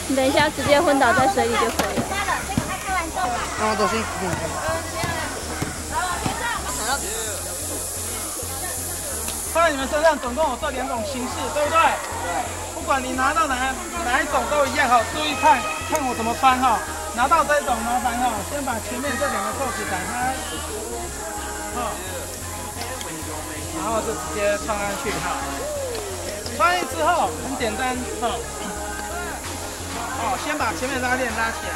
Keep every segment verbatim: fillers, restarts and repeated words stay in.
你等一下直接昏倒在水里就可以了。 啊，都行。 在你们身上总共有这两种形式，对不对？对。不管你拿到哪哪一种都一样哈，注意看看我怎么穿哈。拿到这种麻烦哈，先把前面这两个扣子打开，哈，然后就直接穿上去哈。穿完之后很简单哈，哦，先把前面拉链拉起来，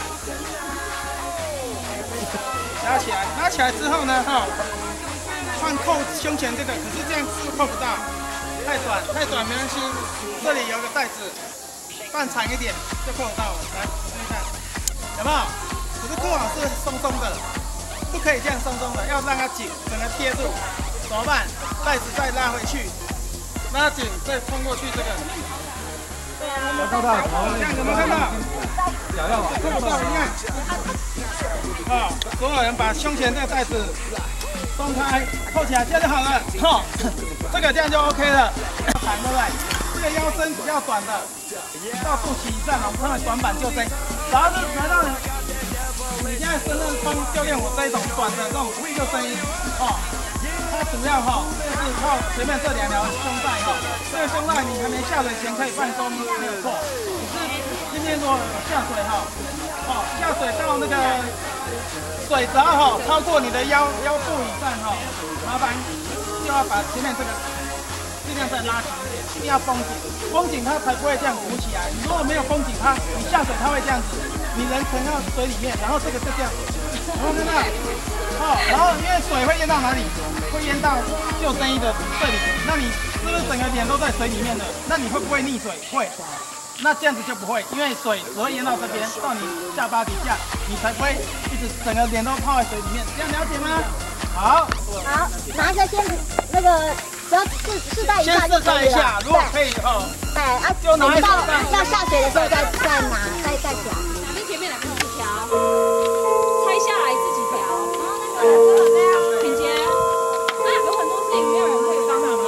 拉起来，拉起来之后呢，哈。换扣胸前这个，可是这样是扣不到，太短太短没关系，这里有个带子，放长一点就扣得到了。来，试试看，有没有？可是扣好是松松的，不可以这样松松的，要让它紧，整个贴住。怎么办？带子再拉回去，拉紧再穿过去这个。有看到？这样有没有看到？想要啊，看不到一样。啊，所有人把胸前这个带子。松开，扣起来，这样就好了。哈，这个这样就 OK 了。长对不对？这个腰身比较短的，到肚脐以上，我们称为短板救生。只要是来到你，你现在身上穿就练我这一种短的这种救生衣。哦，它主要哈，这个是靠前面这两条胸带哈。这个胸带你还没下水前可以放松，没有错。可是今天如果下水哈，哦，下水到那个。水只要哈超过你的腰腰部以上哈，麻烦就要把前面这个尽量再拉紧一点，一定要绷紧，绷紧它才不会这样鼓起来。你如果没有绷紧它，你下水它会这样子，你人沉到水里面，然后这个就这样，有没有看到？哦，然后因为水会淹到哪里？会淹到救生衣的这里，那你是不是整个脸都在水里面的？那你会不会溺水？会。那这样子就不会，因为水只会淹到这边，到你下巴底下，你才不会一直整个脸都泡在水里面。这样了解吗？好。 好，拿着先那个，只要试试戴一下就可以了。先试戴一下， 如果可以哦。 对啊，就拿到要下水的时候再再拿，再再调。 跟前面两个自己调，拆下来自己调。然后那个这样，品杰，那有很多事情没有人可以帮忙吗？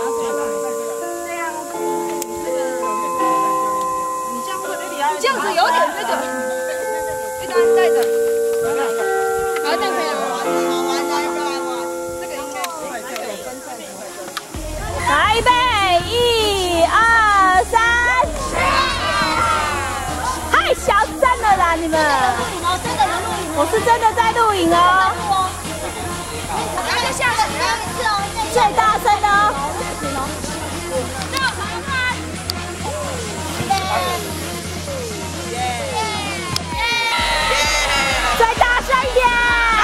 这样子有点那个，一单带着，好，这样可以了。这个应该来备，一二三，太小声了啦，你们！我是真的在录影哦。然后下个最大声的哦。再大声一点！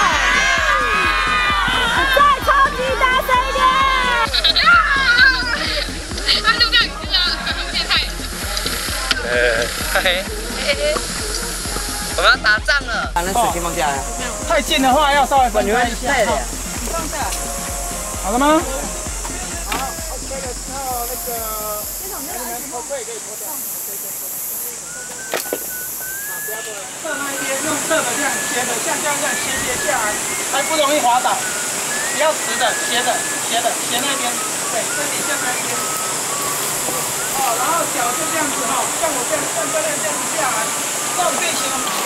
再超级大声一点！啊！录到雨了，变态！呃，嘿嘿，我们要打仗了。 把那水先放下来。 太近的话要稍微分开一下。 你放下。 好了吗？好 ，OK 的时候那个，你们头盔可以脱掉。侧那一边用侧的这样斜的，像这样这样斜斜下来，才不容易滑倒。不要直的，斜的，斜的，斜那边，对，身体向那边。哦，然后脚就这样子哈，像我这样，像这样这样子下来，这种变形。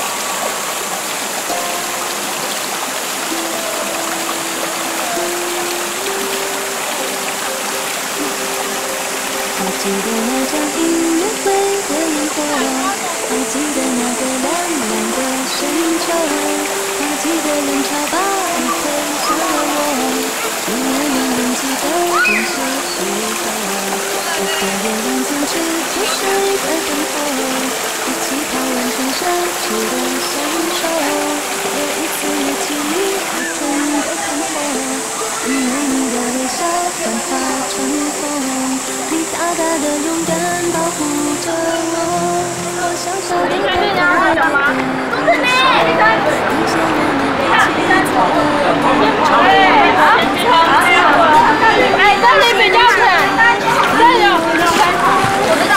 还记得那场音乐会的烟火，还记得那个亮亮的深秋，还记得人潮把你推向了我，只为了拥挤的人是时候，一个月亮坚持着水的灯火，一起讨论生奢侈的享受，又一次一起你不曾的困惑，因为你的微笑幻化成风。大大的勇敢保护着我，我想说你还对娘喊什么？朱志明，你看，你先让你一起走。哎，好，哎，这里比较远，这里有，我知道。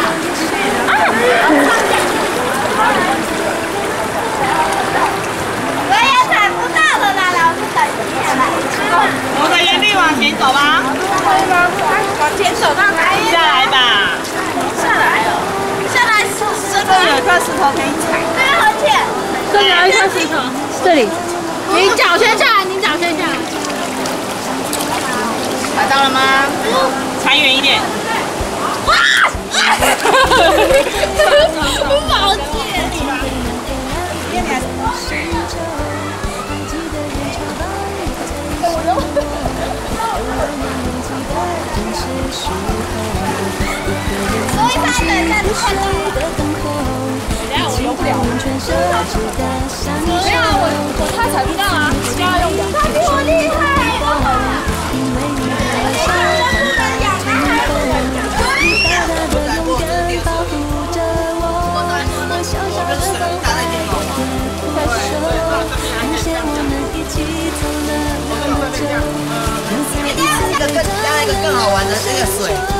我也踩不到了啦，老师等一下。我们原地往前走吧。往前走到哪里？下来吧。下来哦。下来是这个。 石头可以踩。 这边很浅。 这里有一颗石头，这里。你脚先下来，你脚先下来。 踩到了吗？踩远一点。哇！ 不好接。所以他等一下就看到。等下我游不了。没有啊，我我他踩不到啊，要用氧。他比我厉害。 一个更加一个更好玩的这个水。